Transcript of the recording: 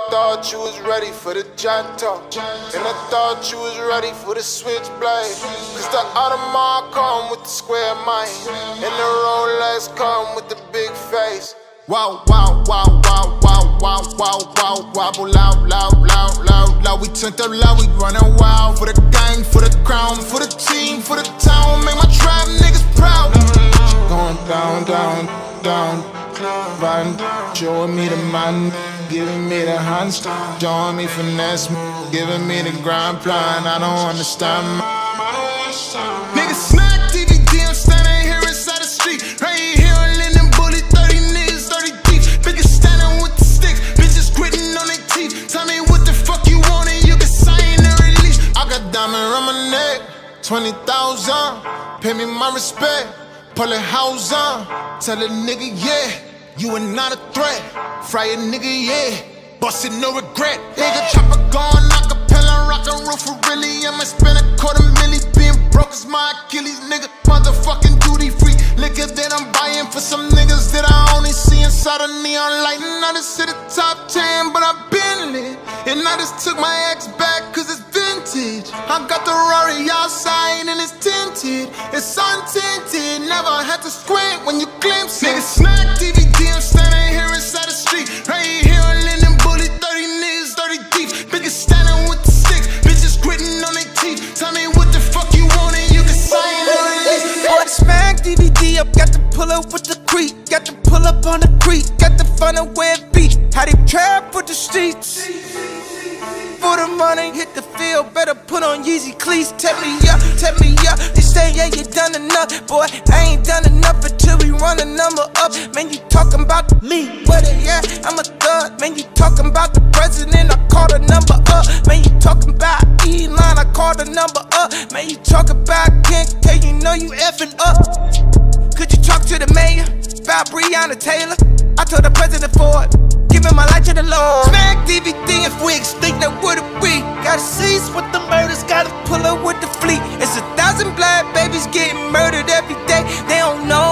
thought you was ready for the Janto, and I thought you was ready for the Switchblade. Cause the Audemars come with the square mind, and the Rolex come with the big face. Wow, wow, wow, wow, wow, wow, wow, wow, wobble loud, loud, loud, loud, loud. We turned up loud, we runnin' wild. For the gang, for the crown, for the team, for the town. Make my trap niggas proud. Going down, down, down, riding, showing me the man, giving me the handstand, showing me finesse, giving me the grind plan. I don't understand. Niggas smack DVD, I'm standing here inside the street. Right here on Linden Bully, 30 niggas, 30 deep. Bitches standing with the sticks, bitches gritting on their teeth. Tell me what the fuck you want and you can sign the release. I got diamond around my neck, 20,000. Pay me my respect, pull it house on. Tell a nigga, yeah, you are not a threat. Fry a nigga, yeah, bust it, no regret. Nigga chopper gone, acapella, rock and roll for really. I'ma spend $250,000. Being broke is my Achilles, nigga. Motherfucking duty free liquor that I'm buying for some niggas that I only see inside a neon light. And I just hit the top 10, but I've been lit. And I just took my ex back cause it's vintage. I got the Rory outside and it's tinted. It's untinted, never had to squint when you glimpse it. Nigga snack DVD, I'm standing here inside the street. Right here on Linden Bully, 30 niggas, 30 deep. Bitches standing with the sticks, bitches gritting on their teeth. Tell me what the fuck you want and you can sign the release. For the smack DVD up, got to pull up with the creek. Got to pull up on the creek, got to find a where it be. How they trap for the streets. For the money, hit the field, better put on Yeezy cleats. Tell me up, they say yeah you done enough. Boy, I ain't done enough until we run the number up. Man, you talking about me, what it, yeah, I'm a thug. Man, you talking about the president, I call the number up. Man, you talking about Elon, I call the number up. Man, you talking about Ken K, you know you effing up. Could you talk to the mayor about Breonna Taylor? I told the president for it, giving my life to the Lord. Smack DVD if we extinct, that would it be? Gotta cease with the murders, gotta pull up with the fleet. It's 1,000 black babies getting murdered every day. They don't know